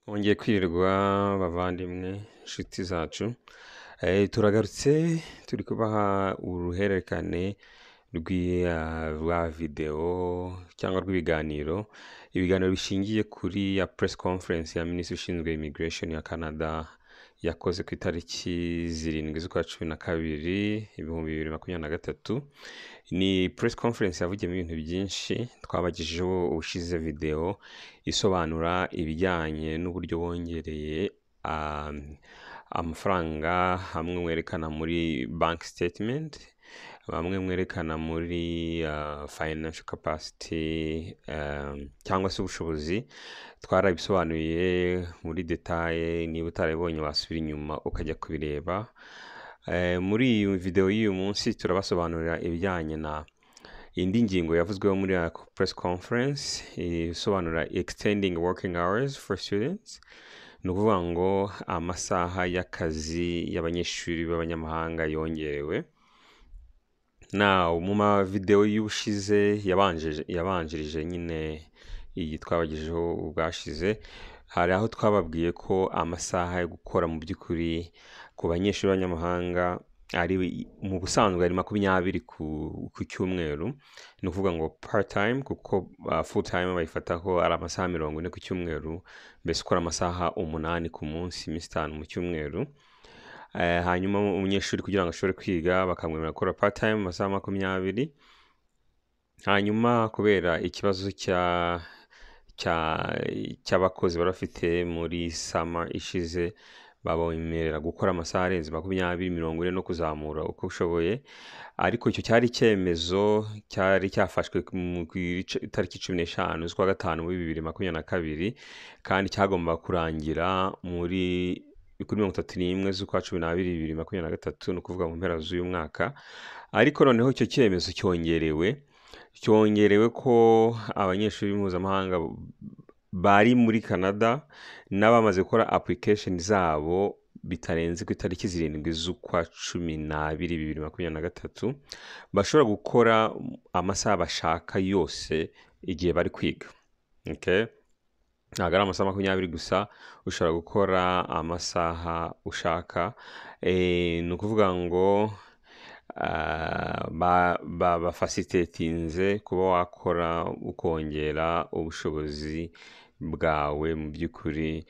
Twongeye kwirirwa bavandimwe inshuti zacu. Turagarutse turi kubaha uruhererekane rwa video cyangwa rw'ibiganiro. Ibiganiro bishingiye kuri ya press conference ya Minisitiri ushinzwe immigration ya Canada yakoze ku itariki 7 z'ukwa 12 2023. Ni press conference yavugiyemo ibintu byinshi. Twabagejejeho ubushize video isobanura ibijyanye n'uburyo bongereye amafaranga, hamwe mwerekana muri bank statement, bamwe mwerekana muri financial capacity cyangwa se ubushobozi. Twarabisobanuye muri detail, niba utarabonye wasubira inyuma ukajya kubireba. Muri iyi video y'uyu munsi turabasobanurira ibijyanye na indi ngingo yavuzweho muri press conference isobanura extending working hours for students. Ni ukuvuga ngo amasaha y'akazi y'abanyeshuri b'abanyamahanga yongerewe. Mu ma video y'ubushize yabanjirije nyine iyi twabagejejeho ubwashize, hari aho twababwiye ko amasaha yo gukora mu by'ukuri ku banyeshuri b'abanyamahanga ari mu busanzwe ari 20 ku cyumweru. Ni ukuvuga ngo part time, kuko full time bayifataho ari amasaha 40 ku cyumweru, mbese ukora amasaha 8 ku munsi, iminsi 5 mu cyumweru. Hanyuma umunyeshuri kugira ngo ashobore kwiga bakamwemerera gukora part time amasaha 20. Hanyuma kubera ikibazo cy'abakozi barafite muri summer ishize, babemerera gukora amasaha arenze 20, 40 no kuzamura uko ushoboye. Ariko icyo cyari icyemezo cyari cyafashwe mu itariki 15 z'ukwa 5 muri 2022, kandi cyagomba kurangira kuri 31 z'ukwa 12 2023, ni ukuvuga mu mpera z'uyu mwaka. Ariko noneho icyo cyemezo cyongerewe ko abanyeshuri mpuzamahanga bari muri Canada n'abamaze gukora application zabo bitarenze ku itariki 7 z'ukwa 12 2023 bashobora gukora amasaha bashaka yose igihe bari kwiga. Okay? Ntabwo ari amasaha 20 gusa, ushobora gukora amasaha ushaka. Ni ukuvuga ngo bafasitatinze kuba wakora ukongera ubushobozi bwawe mu by'ukuri,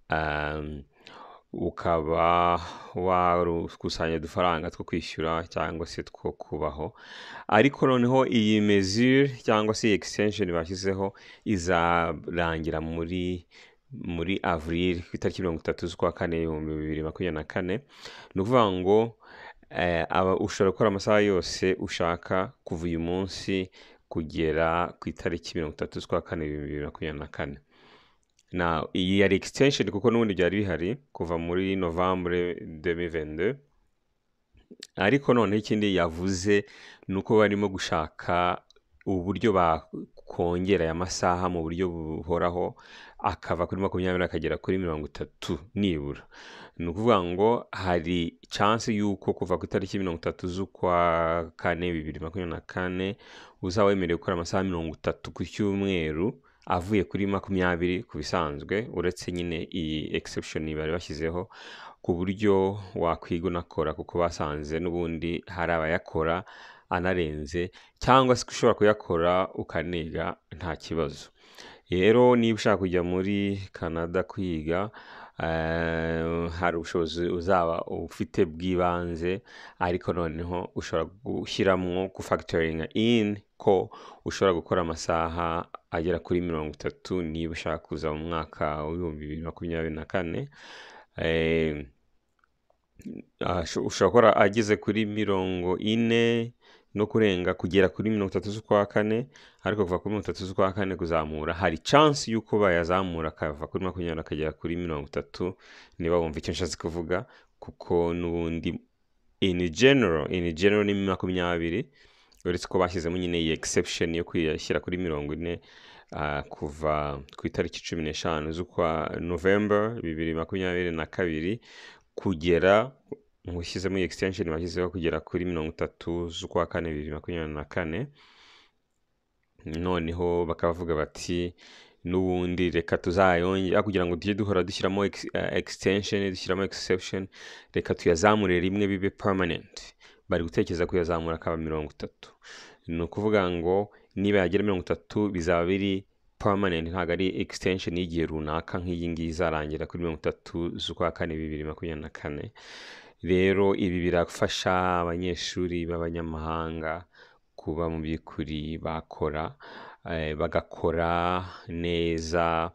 ukaba wakusanya udufaranga two kwishyura cyangwa se two kubaho. Ariko noneho iyi mesure cyangwa se extension bashyizeho izarangira muri avril ku itariki 30 z'ukwa 4 2024. Ni ukuvuga ngo ushobora gukora amasaha yose ushaka kuva uyu munsi kugera ku itariki 30 z'ukwa 4 2024. Iyi yari extension kuko n'ubundi byari bihari kuva muri Novembre 2022. Ariko none ikindi yavuze nuko barimo gushaka uburyo bakongera aya masaha mu buryo buhoraho, akava kuri 20 akagera kuri 30 nibura. Ni ukuvuga ngo hari chance yuko kuva ku itariki 30 z'ukwa 4 2024 uzaba wemerewe gukora amasaha 30 ku cyumweru avuye kuri 20 ku bisanzwe, uretse nyine iyi exception bari bashyizeho ku buryo wakwiga unakora, kuko basanze n'ubundi hari abayakora anarenze, cyangwa se ushobora kuyakora ukaniga nta kibazo. Rero niba ushaka kujya muri Canada kwiga, hari ubushobozi uzaba ufite bw'ibanze, ariko noneho ushobora gushyiramo gufactoringa in ko ushobora gukora amasaha agera kuri 30 niba ushaka kuza mu mwaka wa 2024. Ushobora gukora ageze kuri 40 no kurenga kugera kuri 30 z'ukwa 4, ariko kuva kuri 30 z'ukwa 4 kuzamura hari chance yuko bayazamura akava kuri 20 akagera kuri 30, niba wumva icyo nshatse kuvuga, kuko n'ubundi in general ni 20, uretse ko bashyizemo nyine iyi exception yo kuyashyira kuri 40 kuva ku itariki 15 z'ukwa November 2022 kugera mushyizemo iyi extension bashyizeho kugera kuri 30 z'ukwa 4 2024. Noneho bakavuga bati n'ubundi reka tuzayongera kugira ngo tujye duhora dushyiramo extension dushyiramo exception, reka tuyazamure rimwe bibe permanent. Bari gutekereza kuyazamura akaba 30. Ni ukuvuga ngo niba yagera 30 bizaba biri permanent, ntabwo ari extension y'igihe runaka nk'iyi ngiyi izarangira kuri 30 z'ukwa kane 2024. Rero ibi birafasha abanyeshuri b'abanyamahanga kuba mu by'ukuri bakora bagakora neza,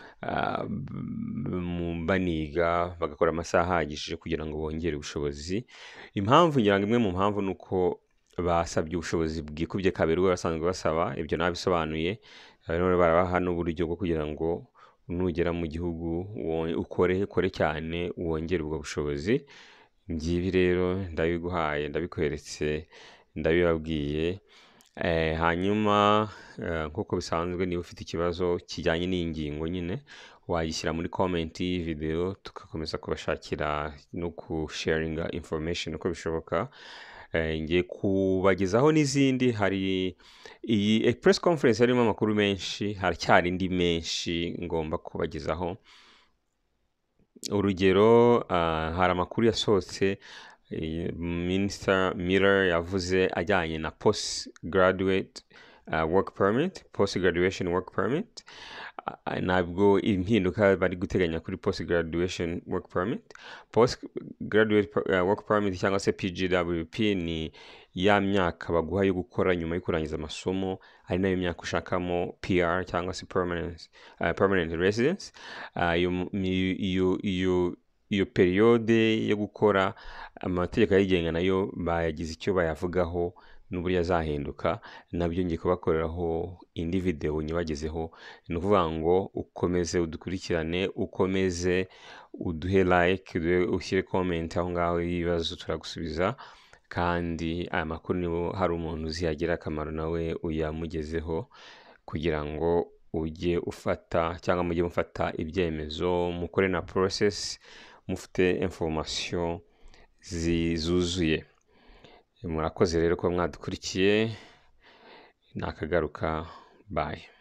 baniga bagakora amasaha ahagije kugira ngo bongere ubushobozi. Impamvu ngira ngo imwe mu mpamvu ni uko basabye ubushobozi bwikubye kabiri ubwo basanzwe basaba, ibyo nabisobanuye. Rero barabaha n'uburyo bwo kugira ngo nugera mu gihugu ukore cyane wongere ubwo bushobozi. Ngibi rero ndabiguhaye, ndabikweretse, ndabibabwiye. Hanyuma nk'uko bisanzwe niba ufite ikibazo kijyanye n'iyi ngingo nyine wagishyira muri comment y'iyi video, tugakomeza kubashakira no kusharinga information uko bishoboka. Ngiye kubagezaho n'izindi. Hari iyi press conference harimo amakuru menshi, haracyari indi menshi ngomba kubagezaho. Urugero, hari amakuru yasohotse Minisitiri yavuze ajyanye na postgraduate work permit, post graduation work permit. Nabwo impinduka bari guteganya kuri post graduation work permit. Post graduate work permit cyangwa se PGWP ni ya myaka baguha yo gukora nyuma yo kurangiza amasomo, ari nayo myaka ushakamo PR cyangwa se permanent residence. Iyo periode yo gukora, amategeko yayigenga nayo bayagize icyo bayavugaho n'uburyo azahinduka. Nabyo ngiye kubakoreraho indi video nyibagezeho. Ni ukuvuga ngo ukomeze udukurikirane, ukomeze uduhe like, ushyire comment aho ngaho ibibazo turagusubiza, kandi aya makuru niba hari umuntu uziyagira akamaro nawe uyamugezeho, kugira ngo ujye ufata cyangwa mujye mufata ibyemezo, mukore na process mufite information zuzuye. Murakoze rero ko mwadukurikiye, nakagaruka. Bye.